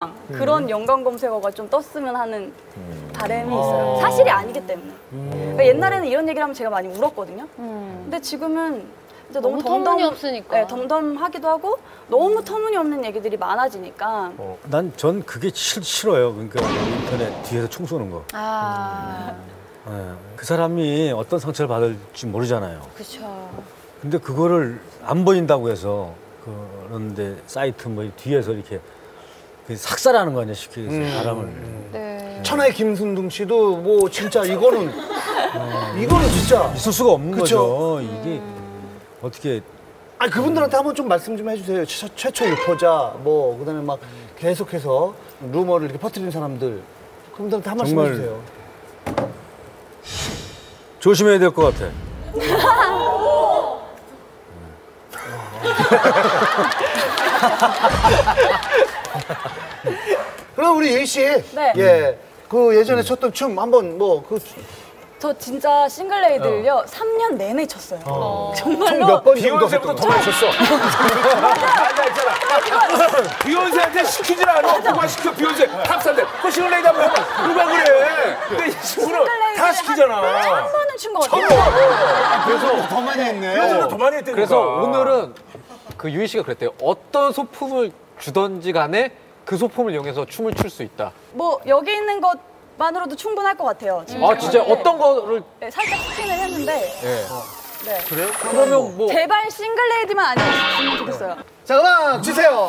그런 연관 검색어가 좀 떴으면 하는 바람이 있어요. 사실이 아니기 때문에. 그러니까 옛날에는 이런 얘기를 하면 제가 많이 울었거든요. 근데 지금은 이제 너무 터무니없으니까. 네, 덤덤하기도 하고 너무 터무니없는 얘기들이 많아지니까. 전 그게 싫어요. 그러니까 인터넷 뒤에서 총 쏘는 거. 그 사람이 어떤 상처를 받을지 모르잖아요. 그렇죠. 근데 그거를 안 보인다고 해서 그런데 사이트 뭐 뒤에서 이렇게 삭살하는 거 아니야, 쉽게 해서 사람을. 네. 천하의 김순둥 씨도 뭐 진짜 이거는 진짜 있을 수가 없는 그쵸? 거죠. 이게 어떻게. 아니 그분들한테 한번 좀 말씀 좀 해주세요. 최초 유포자 뭐 그다음에 막 계속해서 루머를 이렇게 퍼뜨리는 사람들 그분들한테 한 말씀 정말 해주세요. 조심해야 될 것 같아. 그럼 우리 유희 씨, 네. 예, 그 예전에 췄던 춤 한번 저 진짜 싱글레이드를요 3년 내내 췄어요. 정말로. 몇 번 정도 비욘세보다 더 많이 쳤어. 앉아있잖아. 비욘세한테 시키질 않아. 누가 시켜, 비욘세. 탑산데. 그 싱글레이드 한번 해봐. 누가 그래. 근데 이 친구는 다 시키잖아. 1000번은 춘 것 같아요. 그래서 더 많이 했네. 비욘세보다 더 많이 했다니까. 그래서 오늘은 그 유희 씨가 그랬대요. 어떤 소품을 주던지 간에 그 소품을 이용해서 춤을 출 수 있다. 뭐 여기 있는 것만으로도 충분할 것 같아요. 지금 아 진짜 어떤 거를? 네, 살짝 스킨을 했는데. 예. 네. 그래요? 그러면 뭐 제발 싱글레이드만 아니었으면 좋겠어요. 자, 음악 주세요.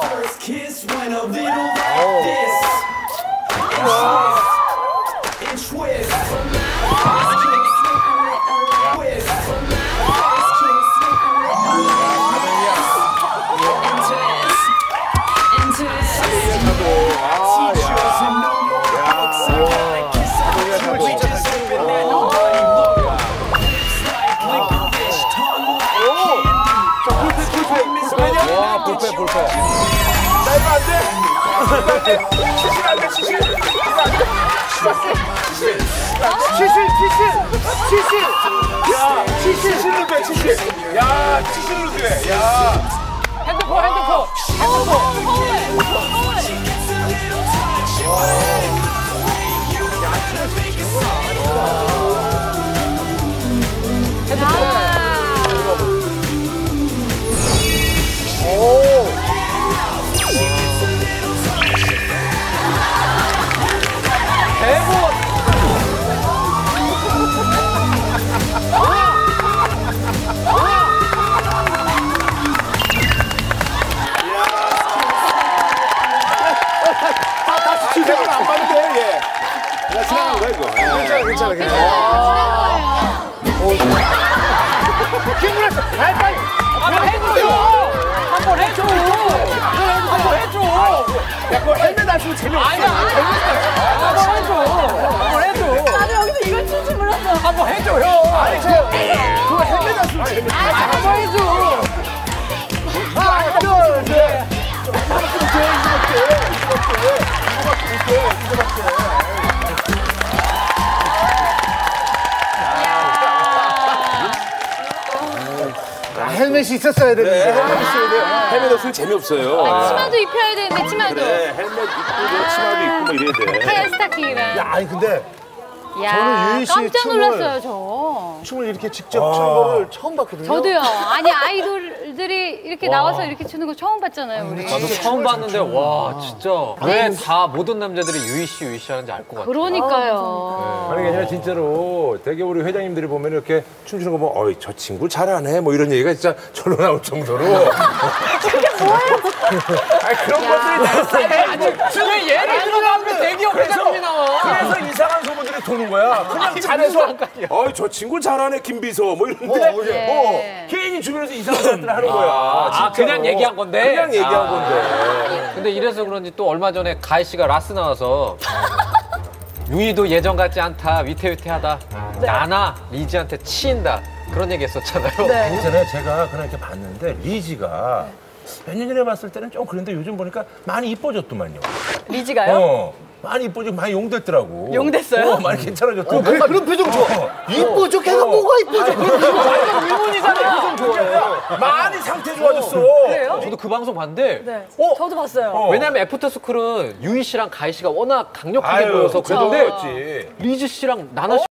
와 볼펜. 나 이거 안 돼. 치실 안 돼, 치실. 치실로 돼, 치실. 야, 치실로 돼. 야. 핸드폰. 치실은 안 봐도 돼, 예. 나 지나간 거야, 이거. 괜찮아. 한번 해줘. 야, 그거 헬멧 안 쓰면 재미없어. 한번 해줘. 나도 여기서 이걸 출 줄 몰랐어. 한번 해줘 형. 아니, 그거 헬멧 안 쓰면 재미없어. 한번 해줘. 하나, 둘, 셋. 헬멧이 있었어야 되는데. 헬멧 없으면 재미없어요. 치마도 입혀야 되는데 치마도. 그래, 헬멧 입고, 치마도 입고 뭐 이래야 돼. 하얀 스타킹이랑. 야, 아니 근데 야, 저는 유희 씨 깜짝 놀랐어요 저. 춤을 이렇게 직접 추는 거를 처음 봤거든요. 저도요. 아니 아이돌들이 이렇게 나와서 이렇게 추는 거 처음 봤잖아요 우리. 나도 처음 봤는데 와 진짜 왜 다 모든 남자들이 유희 씨 하는지 알 것 같아. 그러니까요. 아니 그냥 진짜로 되게 우리 회장님들이 보면 이렇게 춤추는 거 보면 어이 저 친구 잘하네 뭐 이런 얘기가 진짜 절로 나올 정도로 그게 뭐예요? 아니 그런 것들이 다 지금 예를 들어가면 대기업 회장님이 나와. 그래서 이상한 소문들이 도는 거야. 그냥 잘해서 어이 저 친구 잘하네 김비서 뭐 이런데 괜히 주변에서 이상한 것들 하는 거야. 진짜로. 그냥 얘기한 건데. 그냥 얘기한 건데. 근데 이래서 그런지 또 얼마 전에 가희 씨가 라스 나와서 유희도 예전 같지 않다, 위태위태하다. 나나 리지한테 치인다. 그런 얘기 했었잖아요. 네. 전에 제가 그냥 이렇게 봤는데 리지가 몇 년 전에 봤을 때는 좀 그런데 요즘 보니까 많이 이뻐졌더만요. 리지가요? 많이 이뻐지고 많이 용됐더라고. 용됐어요? 많이 괜찮아졌고. 그래, 그런 표정 좋아. 이뻐져, 걔가 뭐가 이뻐져. 완전 의문이잖아요. 많이 상태 좋아졌어. 그래요? 저도 그 방송 봤는데 네. 저도 봤어요. 왜냐면 애프터스쿨은 유희 씨랑 가희 씨가 워낙 강력하게 아유, 보여서 그래도 그런데 그랬지. 리즈 씨랑 나나 씨